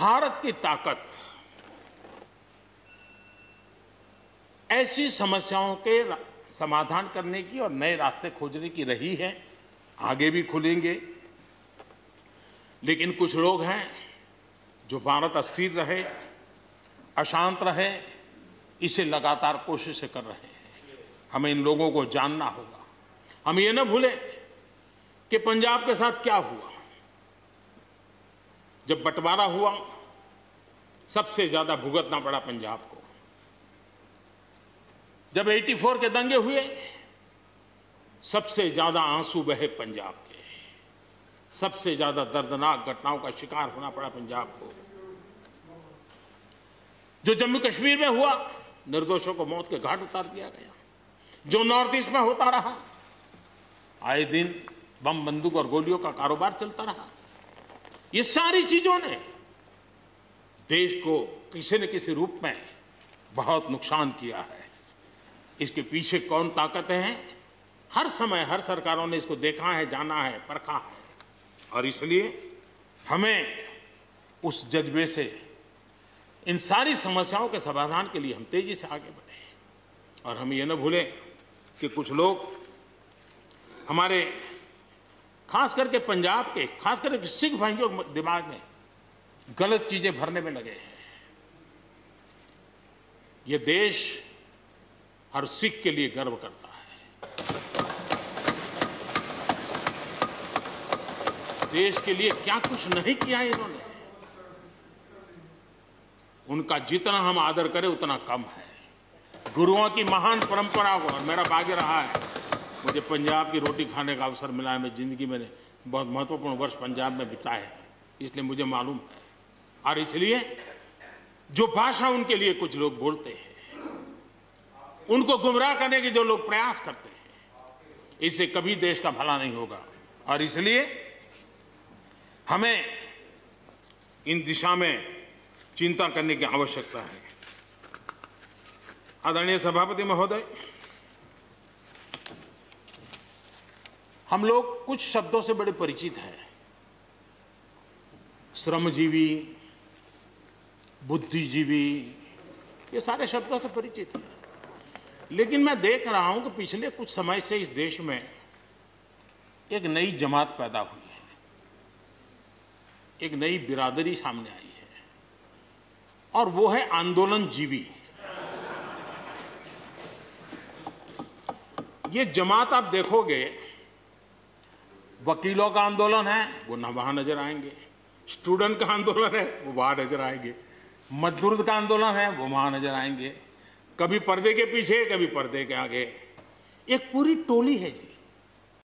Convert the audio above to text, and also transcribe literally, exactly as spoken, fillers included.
भारत की ताकत ऐसी समस्याओं के समाधान करने की और नए रास्ते खोजने की रही है, आगे भी खुलेंगे। लेकिन कुछ लोग हैं जो भारत अस्थिर रहे, अशांत रहे, इसे लगातार कोशिशें कर रहे हैं। हमें इन लोगों को जानना होगा। हम ये न भूलें कि पंजाब के साथ क्या हुआ। जब बंटवारा हुआ, सबसे ज्यादा भुगतना पड़ा पंजाब को। जब चौरासी के दंगे हुए, सबसे ज्यादा आंसू बहे पंजाब के, सबसे ज्यादा दर्दनाक घटनाओं का शिकार होना पड़ा पंजाब को। जो जम्मू कश्मीर में हुआ, निर्दोषों को मौत के घाट उतार दिया गया। जो नॉर्थ ईस्ट में होता रहा, आए दिन बम बंदूक और गोलियों का कारोबार चलता रहा। ये सारी चीजों ने देश को किसी न किसी रूप में बहुत नुकसान किया है। इसके पीछे कौन ताकतें हैं, हर समय हर सरकारों ने इसको देखा है, जाना है, परखा है। और इसलिए हमें उस जज्बे से इन सारी समस्याओं के समाधान के लिए हम तेजी से आगे बढ़े। और हम ये न भूलें कि कुछ लोग हमारे खास करके पंजाब के, खास करके सिख भाइयों के दिमाग में गलत चीजें भरने में लगे हैं। ये देश हर सिख के लिए गर्व करता है। देश के लिए क्या कुछ नहीं किया इन्होंने। उनका जितना हम आदर करें उतना कम है। गुरुओं की महान परंपरा को, और मेरा भाग्य रहा है मुझे पंजाब की रोटी खाने का अवसर मिला है। मैं जिंदगी में बहुत महत्वपूर्ण वर्ष पंजाब में बिताए हैं, इसलिए मुझे मालूम है। और इसलिए जो भाषा उनके लिए कुछ लोग बोलते हैं, उनको गुमराह करने के जो लोग प्रयास करते हैं, इससे कभी देश का भला नहीं होगा। और इसलिए हमें इन दिशा में चिंता करने की आवश्यकता है। आदरणीय सभापति महोदय, हम लोग कुछ शब्दों से बड़े परिचित हैं। श्रमजीवी, बुद्धिजीवी, ये सारे शब्दों से परिचित हैं। लेकिन मैं देख रहा हूं कि पिछले कुछ समय से इस देश में एक नई जमात पैदा हुई है, एक नई बिरादरी सामने आई है, और वो है आंदोलनजीवी। ये जमात आप देखोगे, वकीलों का आंदोलन है, वो ना वहां नजर आएंगे। स्टूडेंट का आंदोलन है, वो वहां नजर आएंगे। मजदूर का आंदोलन है, वो वहां नजर आएंगे। कभी पर्दे के पीछे, कभी पर्दे के आगे। एक पूरी टोली है जी,